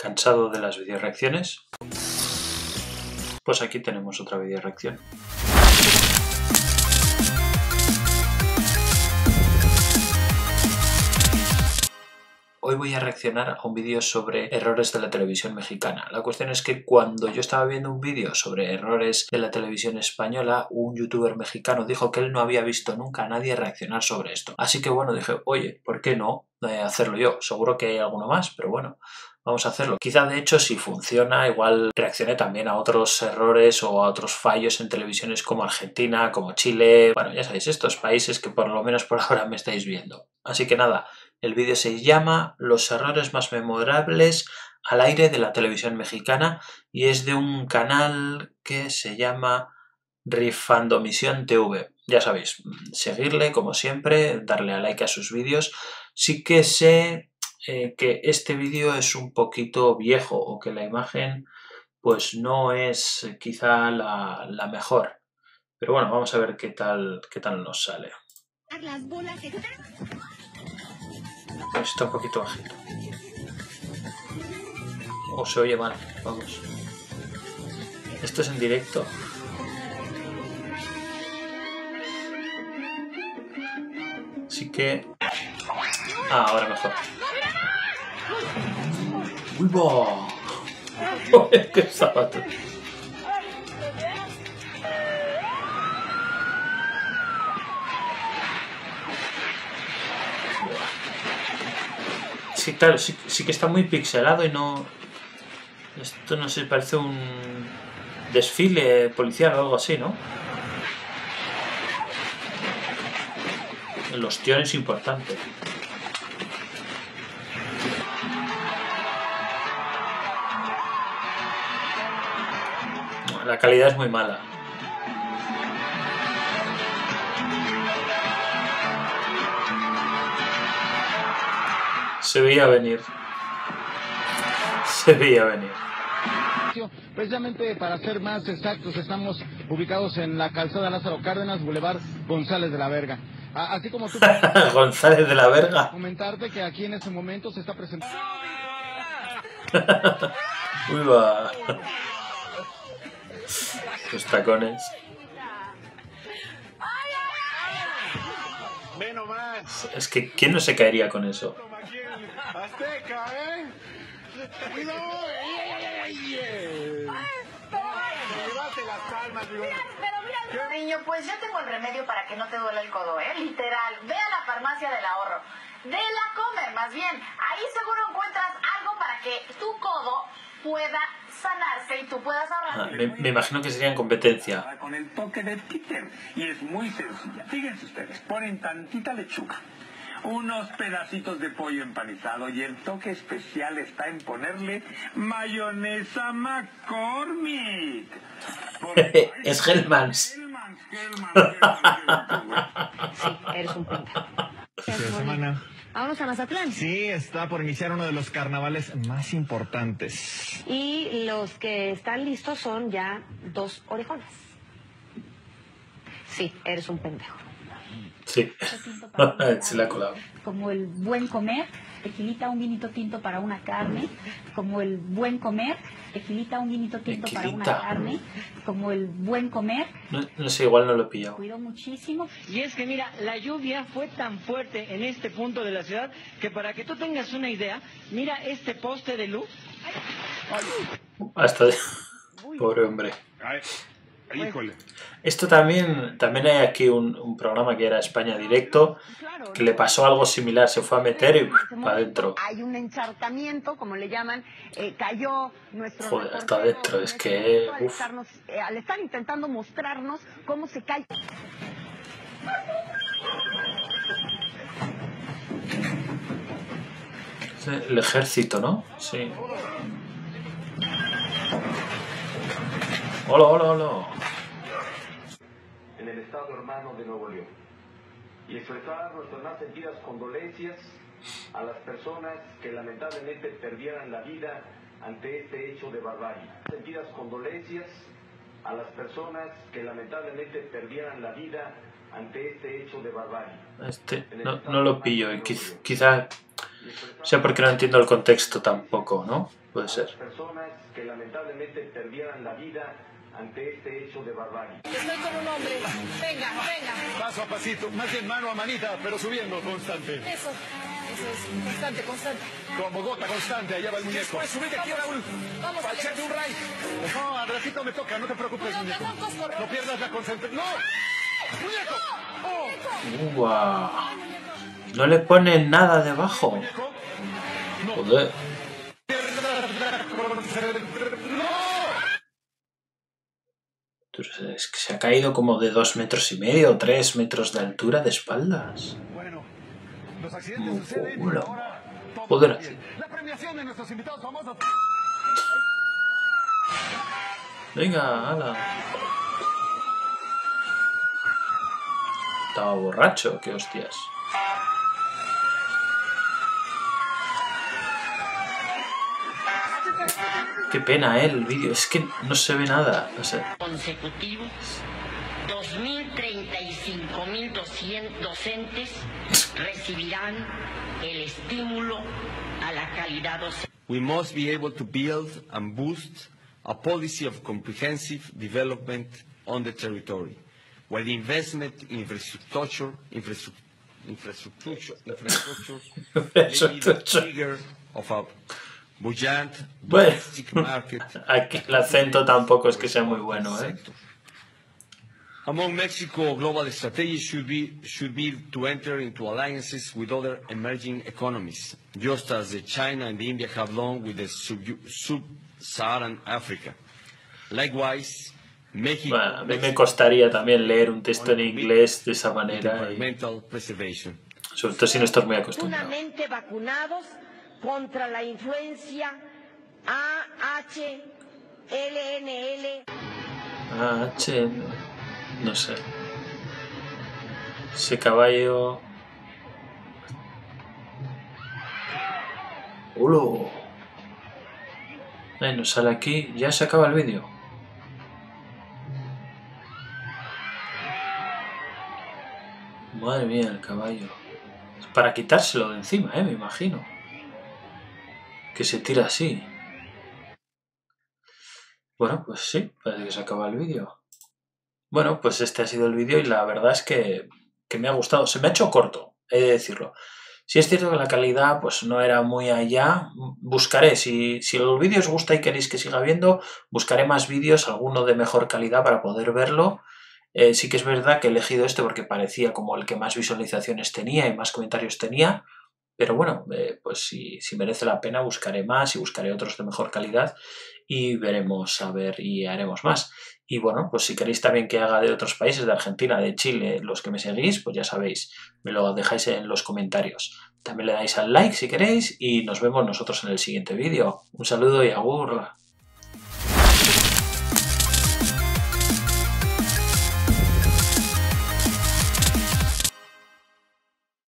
¿Cansado de las videoreacciones? Pues aquí tenemos otra videoreacción. Hoy voy a reaccionar a un vídeo sobre errores de la televisión mexicana. La cuestión es que cuando yo estaba viendo un vídeo sobre errores de la televisión española, un youtuber mexicano dijo que él no había visto nunca a nadie reaccionar sobre esto. Así que bueno, dije, oye, ¿por qué no hacerlo yo? Seguro que hay alguno más, pero bueno, vamos a hacerlo. Quizá de hecho si funciona, igual reaccione también a otros errores o a otros fallos en televisiones como Argentina, como Chile. Bueno, ya sabéis, estos países que por lo menos por ahora me estáis viendo. Así que nada, el vídeo se llama Los errores más memorables al aire de la televisión mexicana y es de un canal que se llama Rifandomisión TV. Ya sabéis, seguirle como siempre, darle a like a sus vídeos. Sí que sé que este vídeo es un poquito viejo o que la imagen pues no es quizá la mejor. Pero bueno, vamos a ver qué tal nos sale. Está un poquito bajito. O se oye mal, vamos. Esto es en directo. Así que... ahora mejor. ¡Uy, va! ¡Qué zapato! Sí, claro, sí que está muy pixelado y no... Esto no sé, parece un desfile policial o algo así, ¿no? El ostión es importante. La calidad es muy mala. Se veía venir. Se veía venir. Precisamente para ser más exactos, estamos ubicados en la calzada Lázaro Cárdenas, Boulevard González de la Verga. Así como tú... González de la Verga. Comentarte que aquí en este momento se está presentando... Uy, va. Los tacones. Es que ¿quién no se caería con eso? Azteca, ¿eh? Pero niño, pues yo tengo el remedio para que no te duela el codo, literal. Ve a la farmacia del ahorro. De la Comer, más bien. Ahí seguro encuentras algo para que tu codo pueda sanarse y tú puedas ahorrar. Me imagino que sería en competencia. Con el toque de Peter. Y es muy sencilla. Fíjense ustedes, ponen tantita lechuga, unos pedacitos de pollo empanizado y el toque especial está en ponerle mayonesa McCormick. Es Hellmann's. Sí, eres un pendejo. Semana. Vámonos a Mazatlán. Sí, está por iniciar uno de los carnavales más importantes. Y los que están listos son ya 2 orejonas. Sí, eres un pendejo. Sí, se la ha colado. Como el buen comer, tequilita, un vinito tinto para una carne. Como el buen comer, tequilita, un vinito tinto para una carne. Como el buen comer. No sé, igual no lo he pillado. Cuido muchísimo. Y es que mira, la lluvia fue tan fuerte en este punto de la ciudad que para que tú tengas una idea, mira este poste de luz. Hasta... Pobre hombre. Híjole. Esto también hay aquí un programa que era España Directo, que le pasó algo similar, se fue a meter y para adentro. Hay un encharcamiento, como le llaman, cayó nuestro... Joder, hasta adentro, es que... al estar intentando mostrarnos cómo se cae... El ejército, ¿no? Sí. Hola, hola, hola. En el estado hermano de Nuevo León y expresar nuestras más sentidas condolencias a las personas que lamentablemente perdieran la vida ante este hecho de barbarie. Sentidas condolencias a las personas que lamentablemente perdieran la vida ante este hecho de barbarie. No lo pillo, quizá sea porque no entiendo el contexto tampoco, ¿no? Puede ser. Personas que lamentablemente perdieran la vida ante este hecho de barbarie. Estoy con un hombre. Venga, venga. Paso a pasito, más bien mano a manita, pero subiendo constante. Eso es. Constante, constante. Como gota constante, allá va el muñeco. Puedes subirte aquí, Raúl. Vamos, Para echarte un ray. No, al ratito me toca, no te preocupes, muñeco. No pierdas la concentración. ¡No! ¡Muñeco! ¡Guau! No le ponen nada debajo. Joder. Es que se ha caído como de 2,5 metros o 3 metros de altura de espaldas. Bueno, los accidentes suceden y ahora todo Joder. la premiación de nuestros invitados famosos. Venga, ala. Estaba borracho, qué hostias. Qué pena, el vídeo. Es que no se ve nada. O sea. Consecutivos, 2.035.200 docentes recibirán el estímulo a la calidad docente. We must be able to build and boost a policy of comprehensive development on the territory, where the investment in infrastructure may be the trigger of a buoyant domestic market. Aquí el acento tampoco es que sea muy bueno, ¿eh? Among Mexico's global strategies should be to enter into alliances with other emerging economies, just as China and India have done with the sub-Saharan Africa. Likewise, México. Bueno, a mí me costaría también leer un texto en inglés de esa manera. Sobre todo si no estás muy acostumbrado. Plenamente vacunados contra la influencia AHLNL. No sé. Ese caballo. ¡Ulo! Nos sale aquí. Ya se acaba el vídeo. Madre mía, el caballo. Es para quitárselo de encima, me imagino. Que se tira así. Bueno, pues sí, parece que se acaba el vídeo. Bueno, pues este ha sido el vídeo y la verdad es que me ha gustado. Se me ha hecho corto, he de decirlo. Si es cierto que la calidad pues no era muy allá, buscaré, si el vídeo os gusta y queréis que siga viendo, buscaré más vídeos, alguno de mejor calidad para poder verlo. Sí que es verdad que he elegido este porque parecía como el que más visualizaciones tenía y más comentarios tenía, pero bueno, pues si merece la pena buscaré más y buscaré otros de mejor calidad y veremos a ver y haremos más. Y bueno, pues si queréis también que haga de otros países, de Argentina, de Chile, los que me seguís, pues ya sabéis, me lo dejáis en los comentarios. También le dais al like si queréis y nos vemos nosotros en el siguiente vídeo. Un saludo y agur.